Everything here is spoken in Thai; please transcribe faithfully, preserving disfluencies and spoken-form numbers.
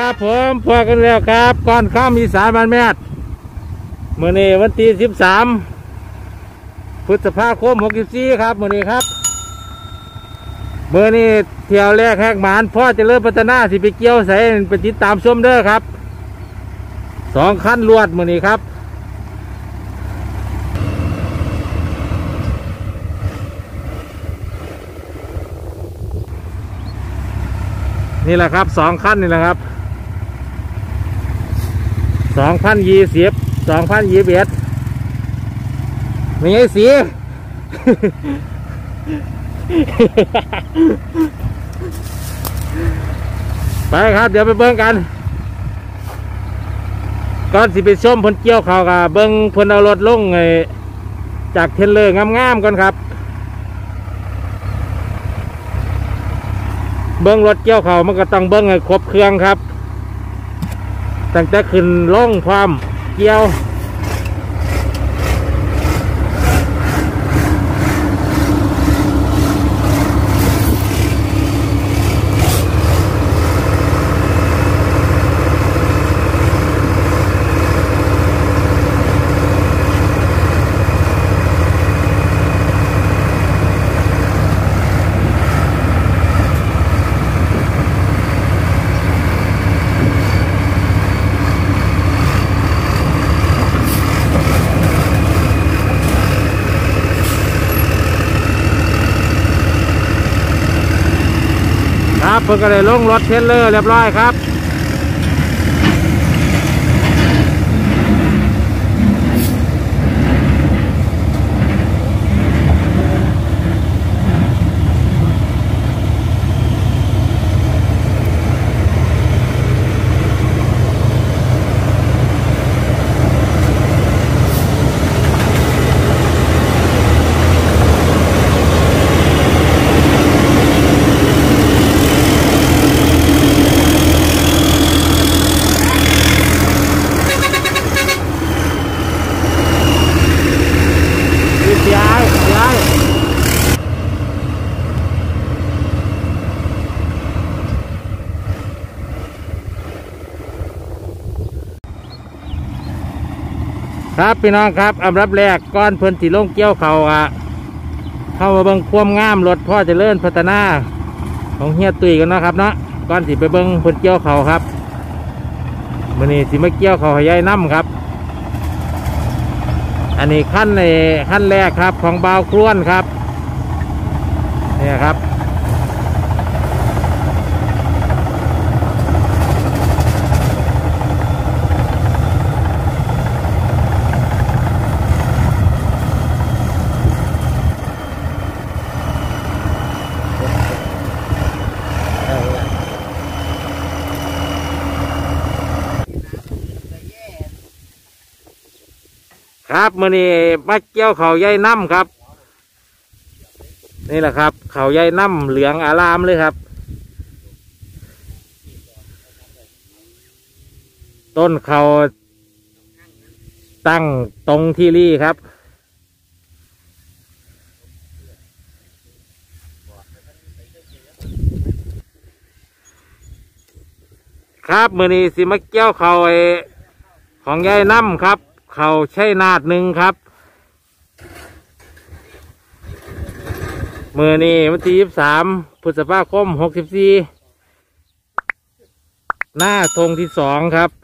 ครับผมพอกันแล้วครับก่อนข้ามอีสานบ้านแม่เมื่อนี้วันที่สิบสามพฤษภาคมหกสิบสี่ครับเมื่อนี้ครับเมื่อนี้เที่ยวแรกแหกหมานพ่อจะเริ่มพัฒนาสิไปเกี่ยวใส่ไปติดตามชมเด้อครับสองขั้นลวดเมื่อนี้ครับนี่แหละครับสองขั้นนี่แหละครับสองพันยี่สิบสองพันยี่สิบเอ็ดมีไอ้สี ไปครับเดี๋ยวไปเบิ้งกันก่อนสิไปชมพนเกี่ยวเขากับเบิ้งพนเอารถลงไงจากเทนเลอร์งามๆก่อนครับเบิ้งรถเกี่ยวเขามันก็ต้องเบิ้งให้ครบเครื่องครับตั้งแต่ขึ้นลงความเกี่ยวครับเพิ่งก็ได้ลงรถเทรลเลอร์เรียบร้อยครับครับพี่น้องครับอันดับแรกก้อนเพิ่นสีลงเกี่ยวเขาอ่ะเข้ามาเบิ่งความงามรถพ่อเจริญพัฒนาของเฮียตุยกันนะครับเนาะก้อนสีไปเบิ่งเพิ่นเกี่ยวเขาครับมื้อนี้สิมาเกี่ยวเขาให้ยายน้ำครับอันนี้ขั้นในขั้นแรกครับของบ่าวครวนครับเนี่ยครับครับมื้อนี้มาเกี่ยวเขาใยน้ำครับนี่แหละครับเขาใยน้ำเหลืองอารามเลยครับต้นเขาตั้งตรงที่รี่ครับครับมื้อนี้สิมาเกี่ยวเขาไอของใยน้ำครับเขาใช้นาดหนึ่งครับมือนี้วันที่ยี่สิบสามพฤษภาคมหกสิบสี่หน้าธงที่สองครับ